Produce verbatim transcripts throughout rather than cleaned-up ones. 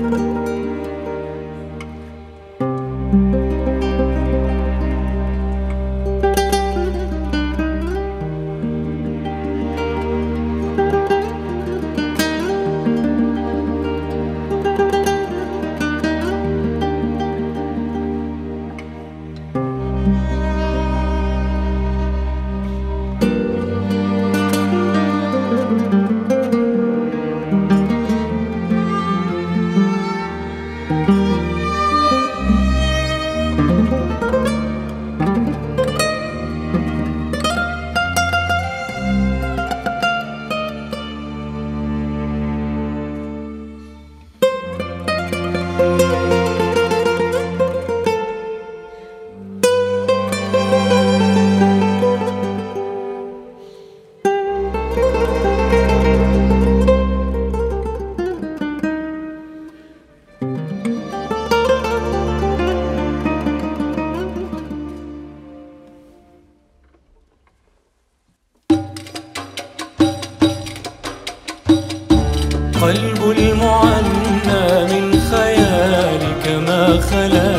قلب المعنى من خيالك ما خلا،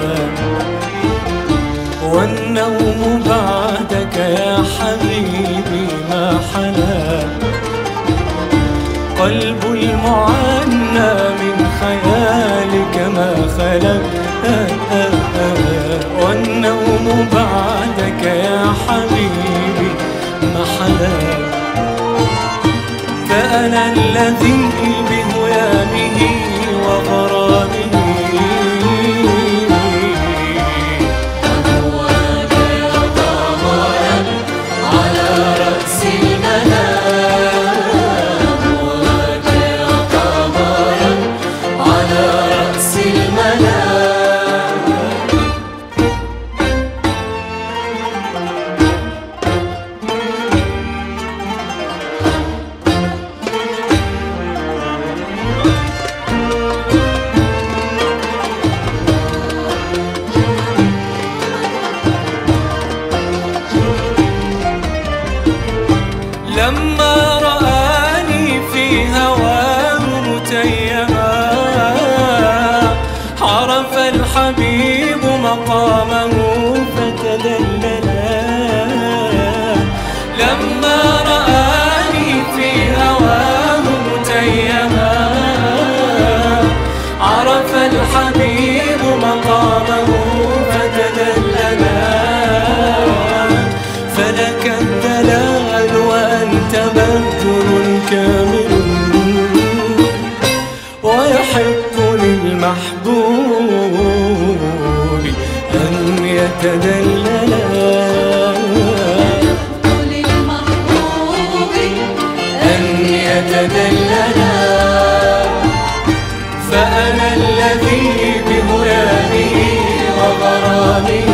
والنوم بعدك يا حبيبي ما حلا. قلب المعنى من خيالك ما خلا، والنوم بعدك يا حبيبي ما حلا. فأنا الذي بهيامه وغرامه أهواك يا قمرا على رأس المنام، أهواك يا قمرا على رأس المنام. لما رآني في هواه متيما، عرف الحبيب مقامه فتدللا. لما رآني في هواه متيما، عرف الحبيب مقامه فتدللا. فلك الدلال وأنت بدر كامل، ويحق للمحبوب أن يتدللا. يحق للمحبوب أن يتدللا. فأنا الذي بهيامه وغرامه